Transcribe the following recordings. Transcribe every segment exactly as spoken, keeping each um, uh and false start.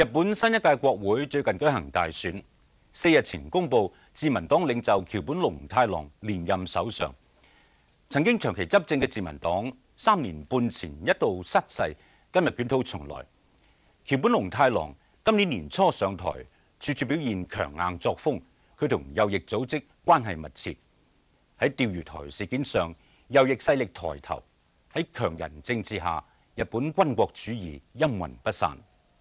日本新一屆國會最近舉行大選，四日前公布自民黨領袖橋本龍太郎連任首相。曾經長期執政嘅自民黨三年半前一度失勢，今日捲土重來。橋本龍太郎今年年初上台，處處表現強硬作風，佢同右翼組織關係密切。喺釣魚台事件上，右翼勢力抬頭。喺強人政治下，日本軍國主義陰魂不散。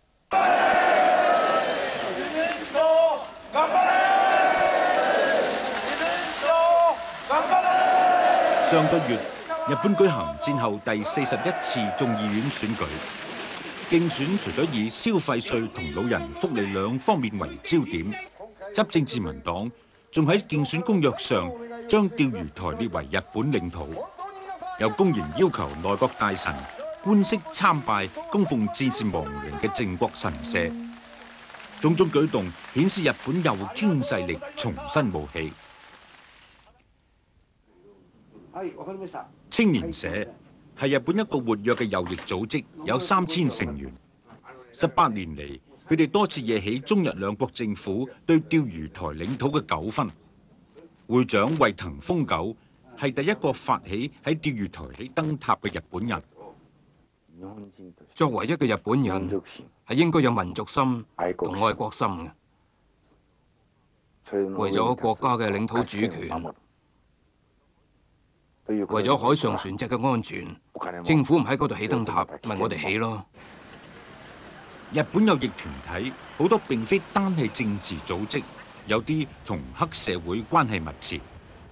上個月，日本舉行戰後第四十一次眾議院選舉，競選除咗以消費稅同老人福利兩方面為焦點，執政自民黨仲喺競選公約上將釣魚台列為日本領土，又公然要求內閣大臣官式參拜供奉戰士亡靈嘅靖國神社，種種舉動顯示日本右傾勢力重新冒起。青年社係日本一個活躍嘅右翼組織，有三千成員。十八年嚟，佢哋多次惹起中日兩國政府對釣魚台領土嘅糾紛。會長惠藤豐久係第一個發起喺釣魚台起燈塔嘅日本人。 作為一個日本人，係應該有民族心同愛國心嘅。為咗國家嘅領土主權，為咗海上船隻嘅安全，政府唔喺嗰度起燈塔，咪我哋起咯。 日本右翼團體好多並非單係政治組織，有啲同黑社會關係密切。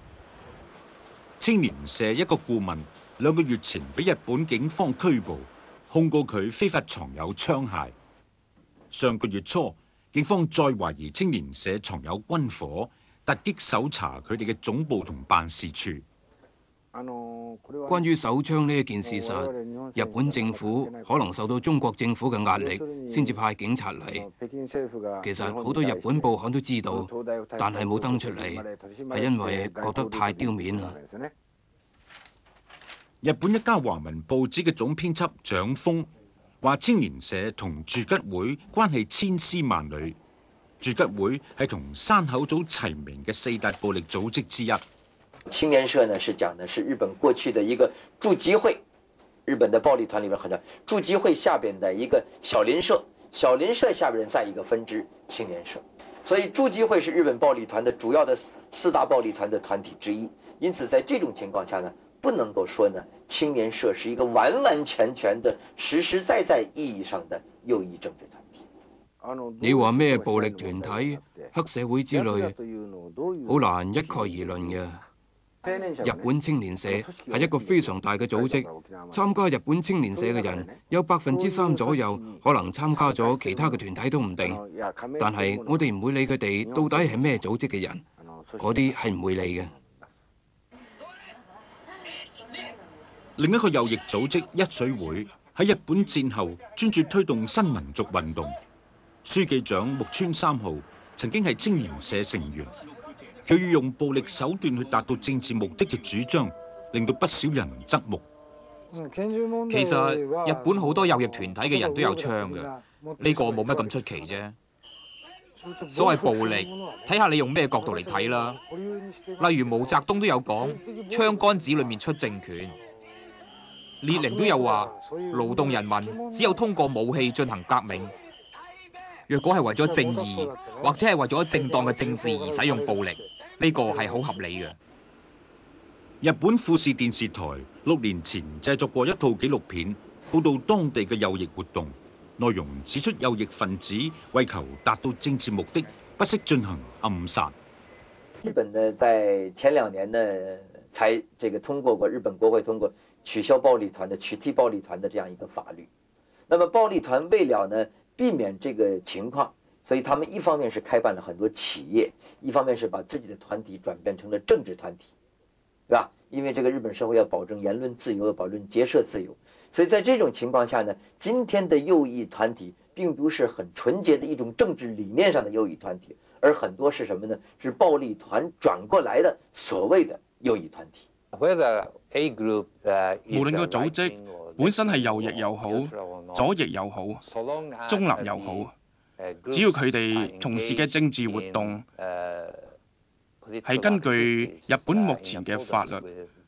青年社一個顧問兩個月前俾日本警方拘捕，控告佢非法藏有槍械。上個月初，警方再懷疑青年社藏有軍火，突擊搜查佢哋嘅總部同辦事處。 關於手槍呢一件事實，日本政府可能受到中國政府嘅壓力，先至派警察嚟。其實好多日本報刊都知道，但係冇登出嚟，係因為覺得太丟面啦。 日本一家華文報紙嘅總編輯蔣峰話：青年社同住吉會關係千絲萬縷，住吉會係同山口組齊名嘅四大暴力組織之一。 青年社呢是講的是日本過去的一個駐吉會，日本的暴力團裏面很多駐吉會下邊的一個小林社，小林社下邊再一個分支青年社，所以駐吉會是日本暴力團的主要的四大暴力團的團體之一。因此在這種情況下呢，不能夠說呢青年社是一個完完全全的實實在在意義上的右翼政治團體。 你話咩暴力團體、黑社會之類，好難一概而論嘅。日本青年社係一個非常大嘅組織，參加日本青年社嘅人有百分之三左右，可能參加咗其他嘅團體都唔定。但係我哋唔會理佢哋到底係咩組織嘅人，嗰啲係唔會理嘅。 另一個右翼組織一水會喺日本戰後專注推動新民族運動，書記長木村三號曾經係青年社成員。佢要用暴力手段去達到政治目的嘅主張，令到不少人側目。 其實日本好多右翼團體嘅人都有槍嘅，呢個冇乜咁出奇啫。所謂暴力，睇下你用咩角度嚟睇啦。例如毛澤東都有講，槍桿子裏面出政權。列寧都有話，勞動人民只有通過武器進行革命。若果係為咗正義，或者係為咗正當嘅政治而使用暴力，呢個係好合理嘅。 日本富士電視台六年前製作過一套紀錄片，報導當地嘅右翼活動，內容指出右翼分子為求達到政治目的，不惜進行暗殺。 日本呢，在前兩年呢，才這個通過過日本國會通過取消暴力團的取締暴力團的這樣一個法律。那麼暴力團為了呢避免這個情況，所以他們一方面是開辦了很多企業，一方面是把自己的團體轉變成了政治團體，對吧？因為這個日本社會要保證言論自由，要保證結社自由，所以在這種情況下呢，今天的右翼團體並不是很純潔的一種政治理念上的右翼團體，而很多是什麼呢？是暴力團轉過來的所謂的右翼團體。 無論個組織本身係右翼又好，左翼又好，中立又好， 只要佢哋從事嘅政治活動係根據日本目前嘅法律，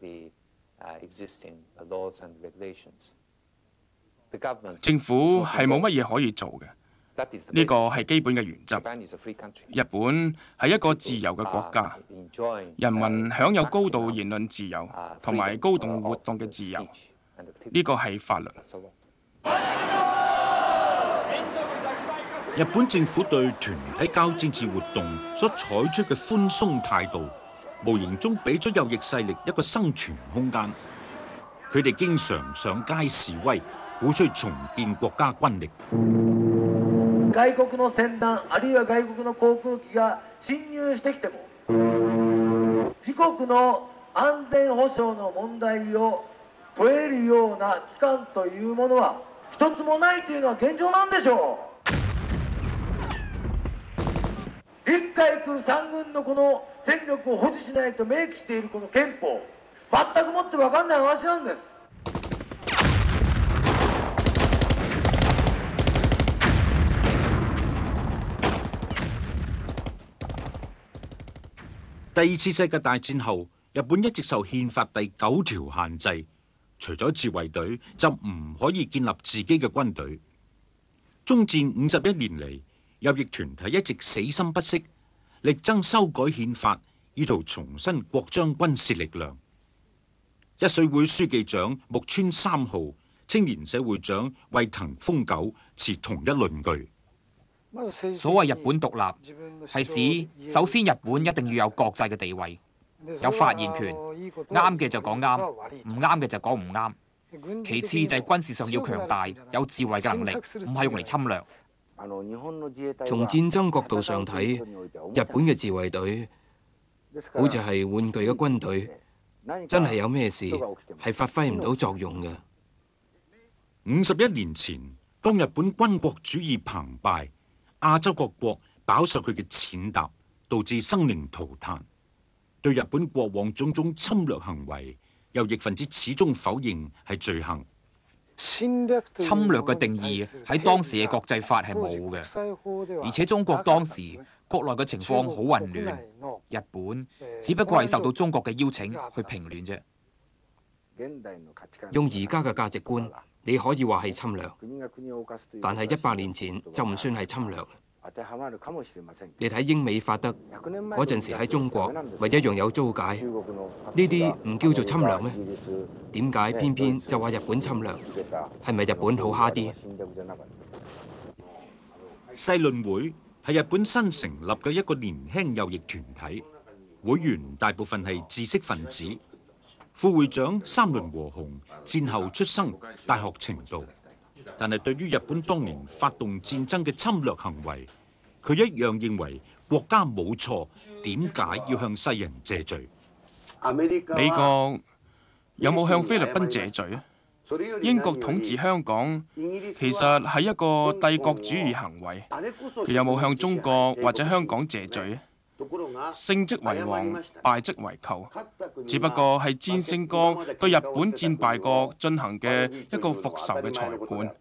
政府係冇乜嘢可以做嘅。呢個係基本嘅原則。日本係一個自由嘅國家，人民享有高度言論自由同埋高度活動嘅自由，呢個係法律。 日本政府對團體交政治活動所採取嘅寬鬆態度，無形中俾咗右翼勢力一個生存空間。佢哋經常上街示威，鼓吹重建國家軍力。 外國の船団あるいは外國の航空機が侵入してきても自國の安全保障の問題を問えるような機関というものは一つもないというのは現状なんでしょう。陸海空三軍のこの戦力を保持しないと明記しているこの憲法、全くもって分かんない話なんです。 第二次世界大戰後，日本一直受憲法第九條限制，除咗自衛隊就唔可以建立自己嘅軍隊。中戰五十一年嚟，右翼團體一直死心不息，力爭修改憲法，意圖重新擴張軍事力量。一水會書記長木村三號、青年社會長衛藤豐久持同一論據。 所謂日本獨立，係指首先日本一定要有國際嘅地位，有發言權，啱嘅就講啱，唔啱嘅就講唔啱。其次就係軍事上要強大，有自衛嘅能力，唔係用嚟侵略。 從戰爭角度上睇，日本嘅自衛隊好似係玩具嘅軍隊，真係有咩事係發揮唔到作用嘅。 五十一年前，當日本軍國主義澎湃，亞洲各國飽受佢嘅踐踏，導致生靈塗炭。對日本過往種種侵略行為，右翼分子始終否認係罪行。 侵略嘅定義喺當時嘅國際法係冇嘅，而且中國當時國內嘅情況好混亂，日本只不過係受到中國嘅邀請去平亂啫。 用而家嘅價值觀，你可以話係侵略，但係一百年前就唔算係侵略。你睇英美法德嗰陣時喺中國，咪一樣有租界，呢啲唔叫做侵略咩？點解偏偏就話日本侵略？係咪日本好蝦啲？ 世論會係日本新成立嘅一個年輕右翼團體，會員大部分係知識分子。副會長三輪和雄戰後出生，大學程度，但係對於日本當年發動戰爭嘅侵略行為，佢一樣認為國家冇錯，點解要向世人謝罪？ 美國有冇向菲律賓謝罪啊？英國統治香港其實係一個帝國主義行為，佢有冇向中國或者香港謝罪啊？勝則為王，敗則為寇，只不過係戰勝國對日本戰敗國進行嘅一個復仇嘅裁判。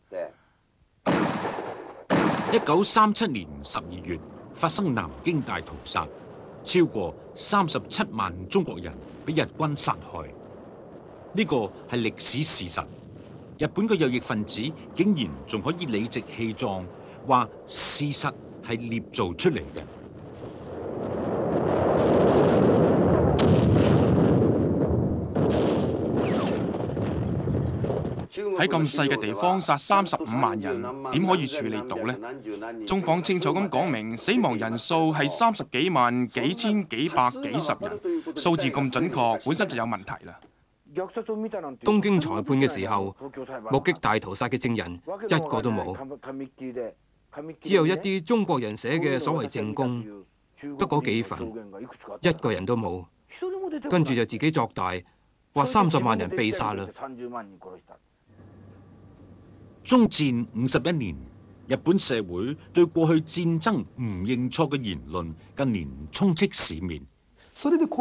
一九三七年十二月發生南京大屠殺，超過三十七萬中國人被日軍殺害，呢個係歷史事實。日本嘅右翼分子竟然仲可以理直氣壯話事實係捏造出嚟嘅。 喺咁細嘅地方殺三十五萬人，點可以處理到呢？中方清楚咁講明，死亡人數係三十幾萬、幾千、幾百、幾十人，數字咁準確，本身就有問題啦。 東京裁判嘅時候，目擊大屠殺嘅證人一個都冇，只有一啲中國人寫嘅所謂證供，得嗰幾份，一個人都冇。跟住就自己作大，話三十萬人被殺啦。 終戰五十一年，日本社會對過去戰爭唔認錯嘅言論近年充斥市面。朱建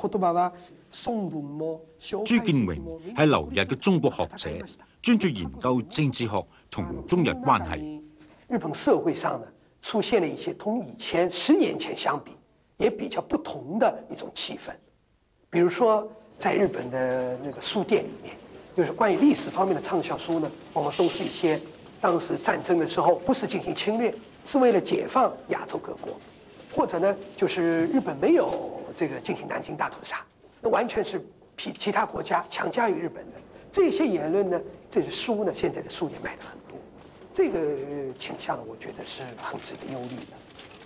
榮係留日嘅中國學者，專注研究政治學同中日關係。 日本社會上呢， 出现了一些同以前十年前相比也比较不同的一种气氛。比如说，在日本的那个书店里面，就是关于历史方面的畅销书呢，往往都是一些当时战争的时候不是进行侵略，是为了解放亚洲各国，或者呢，就是日本没有这个进行南京大屠杀，那完全是比其他国家强加于日本的。这些言论呢，这些书呢，现在的书店卖的很多，这个倾向呢，我觉得是很值得忧虑的。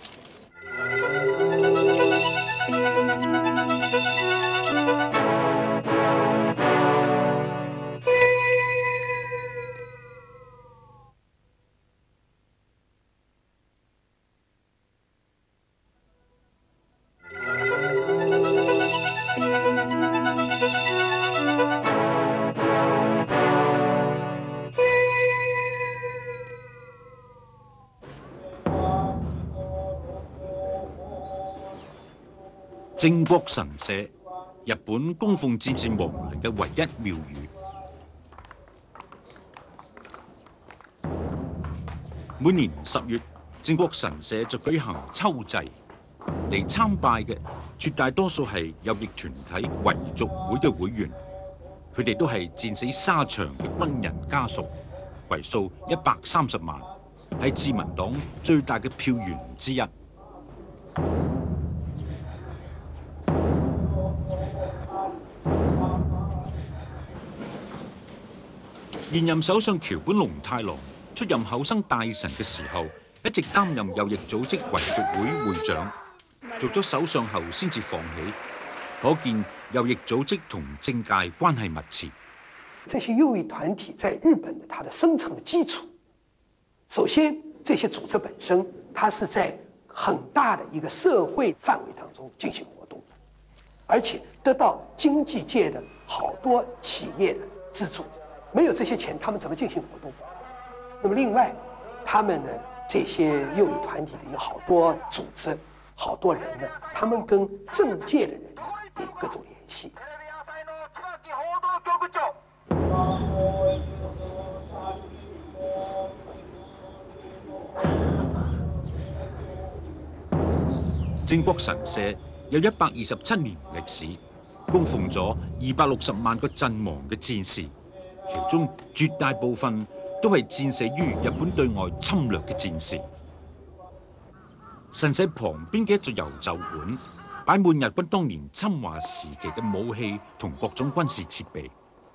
靖國神社，日本供奉戰戰亡靈嘅唯一廟宇。每年十月，靖國神社就舉行秋祭，嚟參拜嘅絕大多數係右翼團體遺族會嘅會員，佢哋都係戰死沙場嘅軍人家屬，為數一百三十萬，係自民黨最大嘅票源之一。現任首相橋本龍太郎出任厚生大臣嘅時候，一直擔任右翼組織遺族會會長，做咗首相後先至放棄，可見右翼組織同政界關係密切。 這些右翼團體在日本的它的生成的基礎，首先這些組織本身，它是在很大的一個社會範圍當中進行活動的，而且得到經濟界的好多企業的資助。沒有這些錢，他們怎麼進行活動？那麼另外，他們呢這些右翼團體的有好多組織，好多人呢，他們跟政界的人呢也有各種聯繫。 靖國神社有一百二十七年歷史，供奉咗二百六十萬個陣亡嘅戰士。其中絕大部分都係戰死於日本對外侵略嘅戰士。神社旁邊嘅一座遊就館，擺滿日軍當年侵華時期嘅武器同各種軍事設備。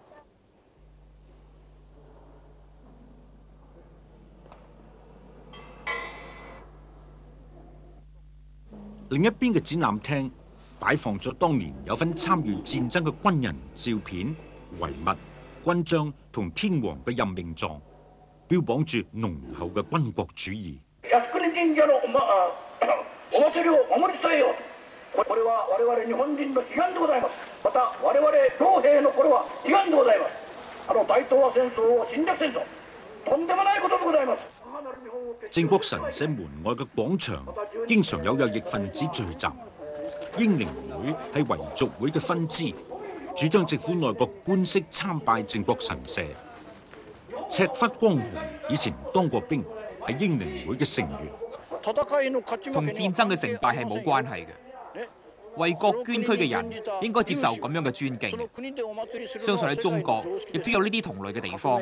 另一邊嘅展覽廳擺放咗當年有份參與戰爭嘅軍人照片、遺物、軍章同天皇嘅任命狀，標榜住濃厚嘅軍國主義。 靖國神社のお祭りを守り伝えよう。これは我々日本人の悲願でございます。また我々老兵のこれは悲願でございます。あの大東亜戦爭を侵略戦爭、とんでもないことでございます。 靖國神社門外嘅廣場經常有右翼分子聚集，英靈會係遺族會嘅分支。主張政府內閣官式參拜靖國神社。赤忽光雄以前當過兵，係英靈會嘅成員。 同戰爭嘅成敗係冇關係嘅。為國捐軀嘅人應該接受咁樣嘅尊敬。相信喺中國亦都有呢啲同類嘅地方。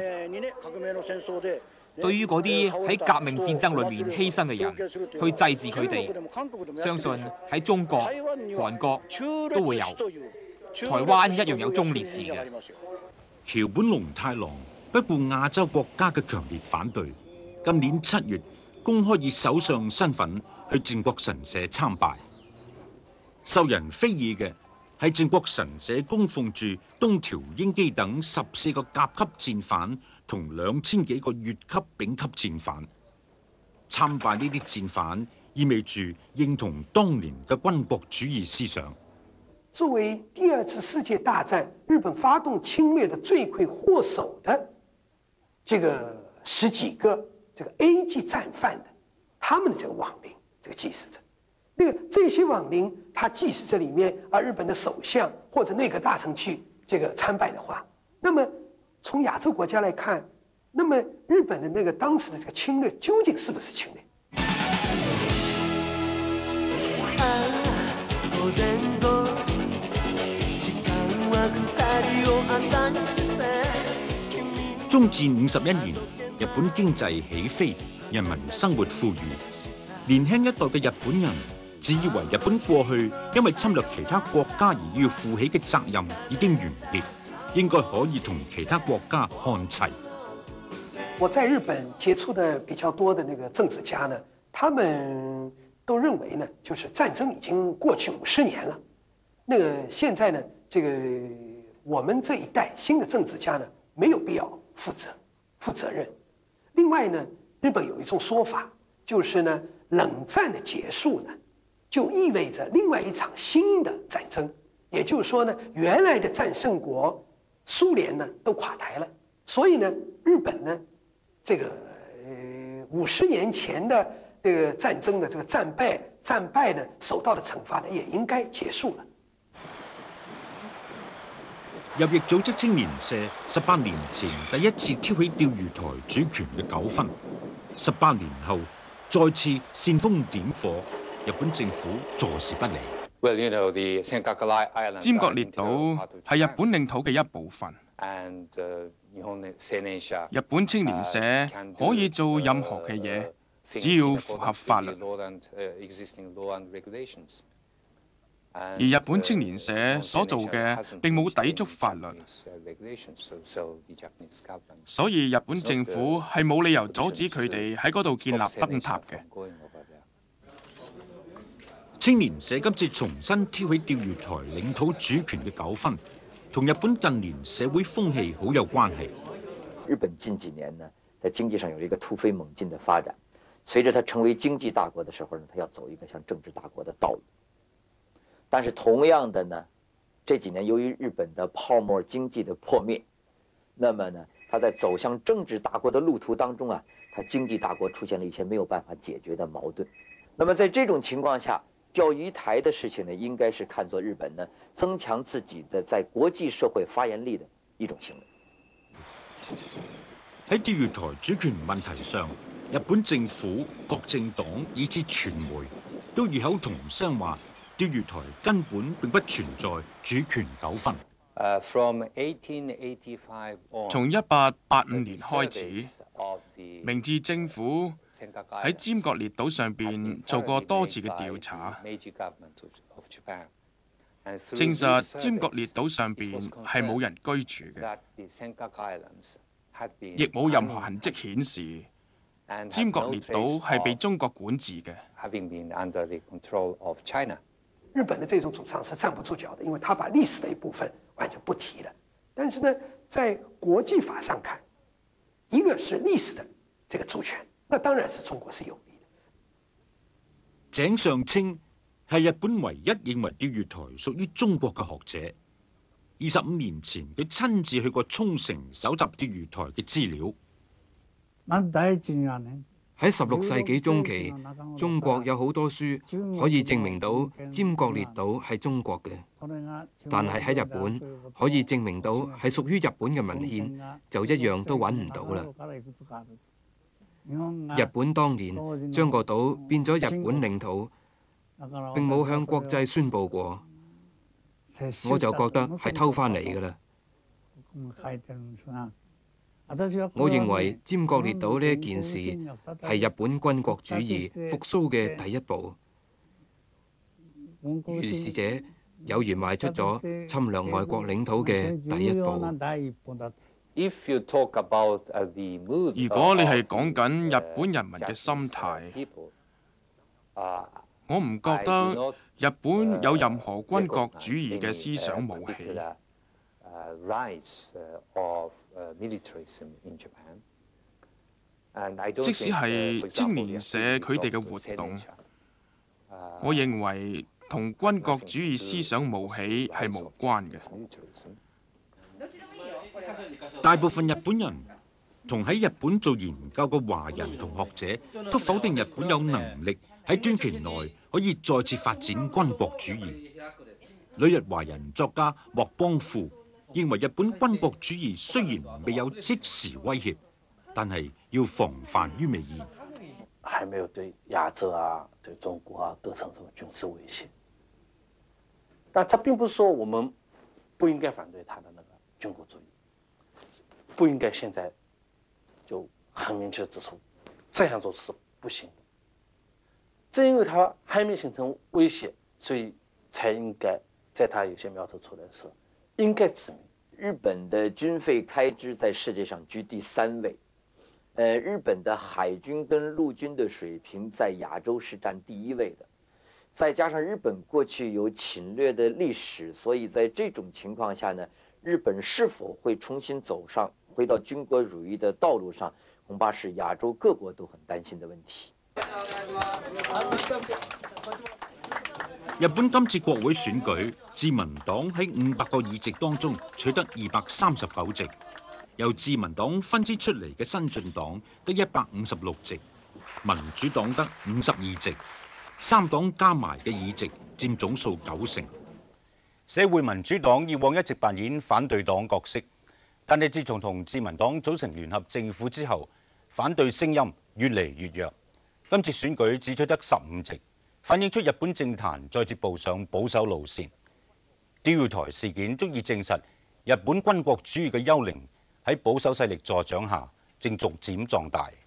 對於嗰啲喺革命戰爭裏面犧牲嘅人，去祭祀佢哋，相信喺中國、韓國都會有。台灣一樣有忠烈祠嘅。 橋本龍太郎不顧亞洲國家嘅強烈反對，今年七月公開以首相身份去靖國神社參拜。受人非議嘅係靖國神社供奉住東條英機等十四個甲級戰犯同兩千幾個乙級丙級戰犯。參拜呢啲戰犯意味住認同當年嘅軍國主義思想。 作為第二次世界大戰日本發動侵略的罪魁禍首的這個十幾個這個 A 級戰犯的，他們的這個亡靈，這個祭祀者，那個這些亡靈，他祭祀者裡面啊，日本的首相或者內閣大臣去這個參拜的話，那麼從亞洲國家來看，那麼日本的那個當時的這個侵略究竟是不是侵略？ 中戰五十一年，日本經濟起飛，人民生活富裕。年輕一代嘅日本人自以為日本過去因為侵略其他國家而要負起嘅責任已經完結，應該可以同其他國家看齊。 我在日本接觸的比較多的那個政治家呢，他們都認為呢，就是戰爭已經過去五十年了，那個現在呢，這個我們這一代新的政治家呢，沒有必要負責負責任。另外呢，日本有一種說法，就是呢，冷戰的結束呢，就意味着另外一場新的戰爭，也就是說呢，原來的戰勝國蘇聯呢都垮台了，所以呢，日本呢，這個呃五十年前的這個戰爭的這個戰敗戰敗呢受到的懲罰呢，也應該結束了。 右翼組織青年社十八年前第一次挑起釣魚台主權嘅糾紛，十八年後再次煽風點火，日本政府坐視不理。 尖閣列島係日本領土嘅一部分。日本青年社可以做任何嘅嘢，只要符合法律。而日本青年社所做嘅並冇抵觸法律，所以日本政府係冇理由阻止佢哋喺嗰度建立燈塔嘅。 青年社今次重新挑起釣魚台領土主權嘅糾紛，同日本近年社會風氣好有關係。 日本近幾年呢，在經濟上有一個突飛猛進的發展，隨着它成為經濟大國的時候呢，它要走一個向政治大國的道路。但是同樣的呢，這幾年由於日本的泡沫經濟的破滅，那麼呢，它在走向政治大國的路途當中啊，它經濟大國出現了一些沒有辦法解決的矛盾。那麼在這種情況下，釣魚台的事情呢，應該是看作日本呢增強自己的在國際社會發言力的一種行為。 喺釣魚台主權問題上，日本政府、各政黨以至傳媒都異口同聲話，釣魚台根本並不存在主權糾紛。 從一八八五年開始，明治政府喺尖閣列島上邊做過多次嘅調查，證實尖閣列島上邊係冇人居住嘅，亦冇任何痕跡顯示尖閣列島係被中國管治嘅。 日本的這種主張是站不住腳的，因為他把歷史的一部分完全不提了。但是呢，在國際法上看，一個是歷史的這個主權，那當然是中國是有利的。 井上清係日本唯一認為釣魚台屬於中國嘅學者。二十五年前，佢親自去過沖繩搜集釣魚台嘅資料。 喺十六世紀中期，中國有好多書可以證明到尖閣列島係中國嘅，但係喺日本可以證明到係屬於日本嘅文獻，就一樣都揾唔到啦。日本當年將個島變咗日本領土，並冇向國際宣佈過，我就覺得係偷返嚟㗎啦。我認為尖閣列島呢一件事係日本軍國主義復甦嘅第一步，如是者有如邁出咗侵略外國領土嘅第一步。 如果你係講緊日本人民嘅心態，我唔覺得日本有任何軍國主義嘅思想武器。即使係青年社佢哋嘅活動，我認為同軍國主義思想冒起係無關嘅。 大部分日本人同喺日本做研究嘅華人同學者都否定日本有能力喺短期內可以再次發展軍國主義。旅日華人作家莫邦富認為日本軍國主義雖然未有即時威脅，但係要防範於未然。 還沒有對亞洲啊、對中國啊構成這個軍事威脅。 但这并不是说我们不应该反对他的那个军国主义，不应该现在就很明确的指出这样做是不行的。正因为他还没形成威胁，所以才应该在他有些苗头出来的时候，应该指明。 日本的军费开支在世界上居第三位，呃，日本的海军跟陆军的水平在亚洲是占第一位的，再加上日本过去有侵略的历史，所以在这种情况下呢，日本是否会重新走上回到军国主义的道路上，恐怕是亚洲各国都很担心的问题。 日本今次國會選舉，自民黨喺五百個議席當中取得二百三十九席，由自民黨分支出嚟嘅新進黨得一百五十六席，民主黨得五十二席，三黨加埋嘅議席佔總數九成。社會民主黨以往一直扮演反對黨角色，但係自從同自民黨組成聯合政府之後，反對聲音越嚟越弱。今次選舉只取得十五席。反映出日本政壇再次步上保守路線。釣魚台事件足以證實日本軍國主義嘅幽靈喺保守勢力助長下，正逐漸壯大。